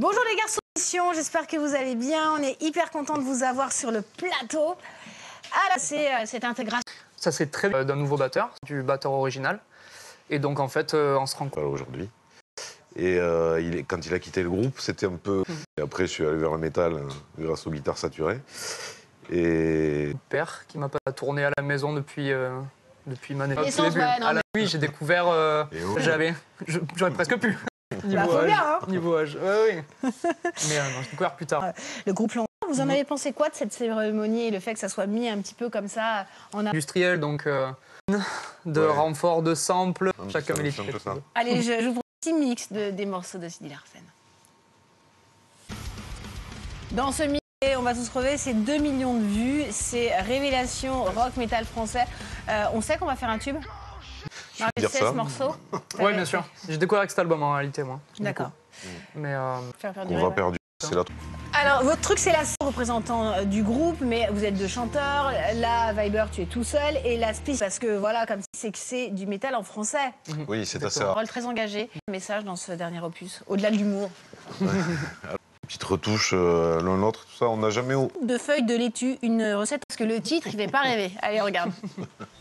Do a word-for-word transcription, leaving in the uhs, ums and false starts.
Bonjour les garçons, j'espère que vous allez bien. On est hyper content de vous avoir sur le plateau. Ah là, c'est cette intégration. Ça c'est très bien d'un nouveau batteur, du batteur original. Et donc en fait, euh, on se rend compte. Voilà, aujourd'hui. Et euh, il est, quand il a quitté le groupe, c'était un peu... Mmh. Et après, je suis allé vers le métal euh, grâce aux guitares saturées. Et... Mon père qui m'a pas tourné à la maison depuis, euh, depuis ma naissance. Ouais, non, mais... Oui, j'ai découvert... Euh, oh. J'avais... J'aurais presque pu. Niveau bah, âge. Bien, hein. Niveau âge, ouais, oui. Mais euh, non, j'ai découvert plus tard. Le groupe Londres, vous en mmh. avez pensé quoi de cette cérémonie et le fait que ça soit mis un petit peu comme ça en... Industriel, donc euh, de ouais. renfort, de samples. Chacun met les ça. Allez, je, je vous prends un petit mix de, des morceaux de Cindy Larsen. Dans ce mix, on va tous crever, c'est deux millions de vues, c'est révélation rock metal français. Euh, on sait qu'on va faire un tube. Je peux dire ça. ce morceau. Oui, bien sûr. J'ai découvert avec cet album en réalité, moi. D'accord. Mais euh... on va perdre. C'est la... Alors, votre truc, c'est la représentant du groupe, mais vous êtes deux chanteurs. Là, Viber, tu es tout seul. Et la Spice, parce que voilà, comme c'est que c'est du métal en français. Oui, c'est assez Un rare. rôle très engagé. Message dans ce dernier opus, au-delà de l'humour. Petite retouche euh, l'un l'autre, tout ça, on n'a jamais... De feuilles de laitue, une recette, parce que le titre, il fait pas rêver. Allez, regarde.